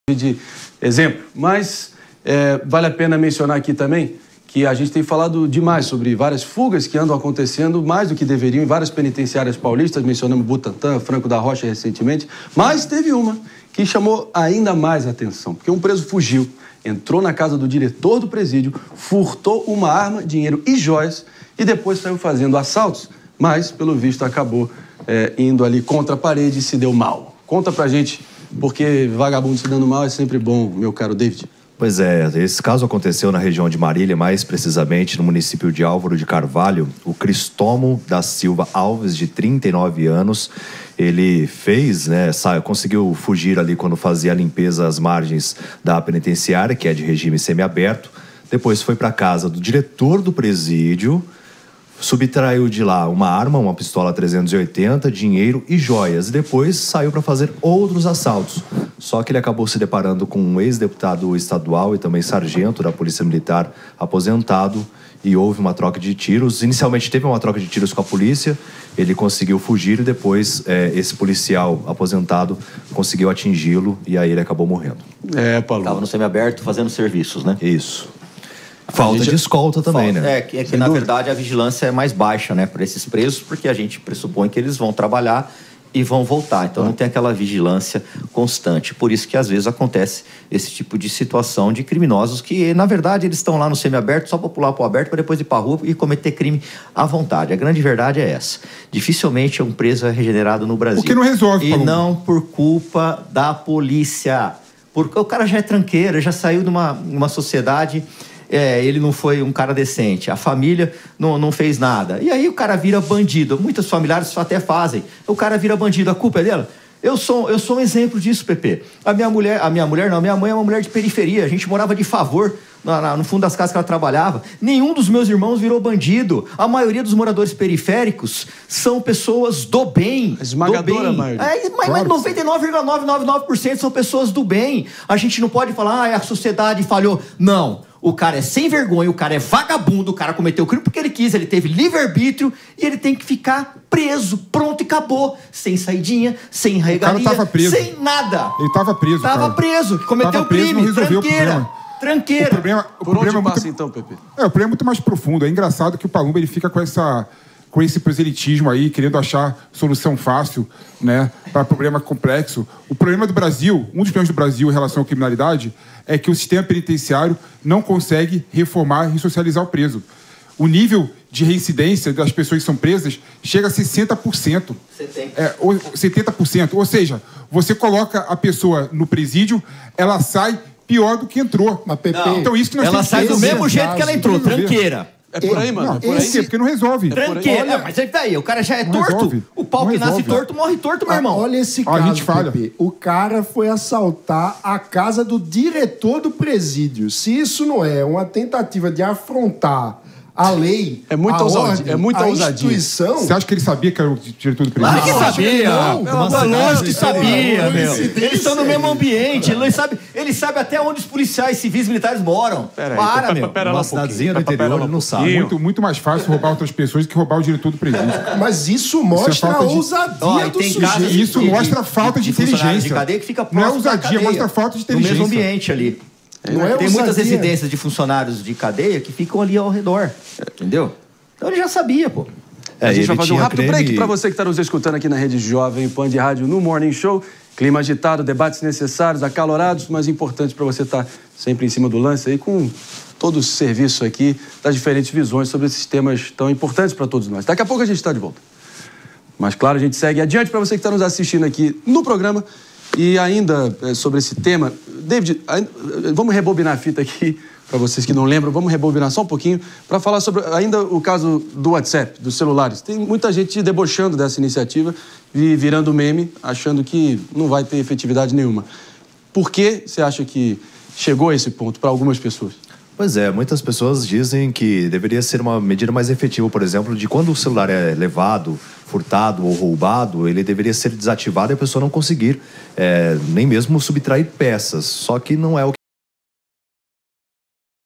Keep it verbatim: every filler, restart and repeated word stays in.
de exemplo, mas é, vale a pena mencionar aqui também que a gente tem falado demais sobre várias fugas que andam acontecendo, mais do que deveriam, em várias penitenciárias paulistas, mencionamos Butantã, Franco da Rocha recentemente, mas teve uma que chamou ainda mais atenção, porque um preso fugiu, entrou na casa do diretor do presídio, furtou uma arma, dinheiro e joias e depois saiu fazendo assaltos, mas, pelo visto, acabou é, indo ali contra a parede e se deu mal. Conta pra gente, porque vagabundo se dando mal é sempre bom, meu caro David. Pois é, esse caso aconteceu na região de Marília, mais precisamente no município de Álvaro de Carvalho. O Cristómo da Silva Alves, de trinta e nove anos, ele fez, né, conseguiu fugir ali quando fazia a limpeza às margens da penitenciária, que é de regime semiaberto. Depois foi para a casa do diretor do presídio, subtraiu de lá uma arma, uma pistola trezentos e oitenta, dinheiro e joias. E depois saiu para fazer outros assaltos. Só que ele acabou se deparando com um ex-deputado estadual e também sargento da Polícia Militar aposentado e houve uma troca de tiros. Inicialmente teve uma troca de tiros com a polícia, ele conseguiu fugir e depois é, esse policial aposentado conseguiu atingi-lo e aí ele acabou morrendo. É, Paulo. Estava no semiaberto fazendo serviços, né? Isso. Falta gente... de escolta também, Falta, né? É, que, é que na verdade a vigilância é mais baixa, né, para esses presos, porque a gente pressupõe que eles vão trabalhar e vão voltar. Então ah. não tem aquela vigilância constante. Por isso que às vezes acontece esse tipo de situação de criminosos que, na verdade, eles estão lá no semiaberto só para pular para o aberto, para depois ir para a rua e cometer crime à vontade. A grande verdade é essa. Dificilmente um preso é regenerado no Brasil. Porque não resolve, E Paulo. não por culpa da polícia. Porque o cara já é tranqueira, já saiu de uma, uma sociedade... É, ele não foi um cara decente, a família não, não fez nada. E aí o cara vira bandido. Muitos familiares até fazem. O cara vira bandido, a culpa é dela? Eu sou, eu sou um exemplo disso, Pepe. A minha mulher, a minha mulher não, a minha mãe é uma mulher de periferia. A gente morava de favor na, na, no fundo das casas que ela trabalhava. Nenhum dos meus irmãos virou bandido. A maioria dos moradores periféricos são pessoas do bem. Esmagadora maioria. É, mas, mas noventa e nove vírgula novecentos e noventa e nove por cento são pessoas do bem. A gente não pode falar, ah, a sociedade falhou. Não. O cara é sem vergonha, o cara é vagabundo, o cara cometeu o crime porque ele quis, ele teve livre-arbítrio e ele tem que ficar preso, pronto e acabou. Sem saidinha, sem regalia, o cara tava preso. sem nada. Ele tava preso, Tava cara. preso, cometeu o crime, não resolveu tranqueira, o problema. tranqueira. O problema, o Por problema onde é passa muito... então, Pepe? É, o problema é muito mais profundo. É engraçado que o Palumba ele fica com essa... com esse proselitismo aí, querendo achar solução fácil, né, para problema complexo. O problema do Brasil, um dos problemas do Brasil em relação à criminalidade, é que o sistema penitenciário não consegue reformar e ressocializar o preso. O nível de reincidência das pessoas que são presas chega a sessenta por cento. setenta. É, ou, setenta por cento. Ou seja, você coloca a pessoa no presídio, ela sai pior do que entrou. Mas, Pepe, então, isso que nós Ela temos sai que do fazer. mesmo jeito que ela entrou, tranqueira. É por aí, mano. Não, é por aí. esse é porque não resolve. Tranqueira. Olha, É, mas aí daí, o cara já é não torto. resolve. O pau Não que nasce resolve. torto morre torto, meu irmão. Olha esse Ó, caso, a gente falha. Pepe. O cara foi assaltar a casa do diretor do presídio. Se isso não é uma tentativa de afrontar a lei, É muita a ousadia, ordem, é muita a ousadia. instituição... Você acha que ele sabia que era o diretor do presídio? Claro que sabia! não. Não, lógico que sabia, meu. coincidência. Eles estão no mesmo ambiente. Ele sabe, ele sabe até onde os policiais civis militares moram. Pera aí, Para, pe- meu. pera lá Uma um pouquinho. cidadezinha do Pera interior, lá um ele não sabe. pouquinho. Muito, muito mais fácil roubar outras pessoas do que roubar o diretor do presídio. Mas isso mostra falta a de- ousadia Ó, e do tem sujeito. casos E isso de- mostra de- falta de funcionários inteligência. de cadeia que fica Não é próximo da ousadia, cadeia, mostra falta de no mesmo inteligência. ambiente ali. Não é Tem muitas ousadia. residências de funcionários de cadeia que ficam ali ao redor. Entendeu? Então ele já sabia, pô. É, A gente ele vai fazer um tinha rápido creme- break para você que está nos escutando aqui na Rede Jovem Pan de Rádio no Morning Show. Clima agitado, debates necessários, acalorados, mas importantes para você estar sempre em cima do lance aí com todo o serviço aqui das diferentes visões sobre esses temas tão importantes para todos nós. Daqui a pouco a gente está de volta. Mas claro, a gente segue adiante para você que está nos assistindo aqui no programa. E ainda é, sobre esse tema, David, ainda, vamos rebobinar a fita aqui, para vocês que não lembram, vamos rebobinar só um pouquinho, para falar sobre ainda o caso do WhatsApp, dos celulares. Tem muita gente debochando dessa iniciativa e virando meme, achando que não vai ter efetividade nenhuma. Por que você acha que chegou a esse ponto para algumas pessoas? Pois é, muitas pessoas dizem que deveria ser uma medida mais efetiva, por exemplo, de quando o celular é levado, furtado ou roubado, ele deveria ser desativado e a pessoa não conseguir é, nem mesmo subtrair peças. Só que não é o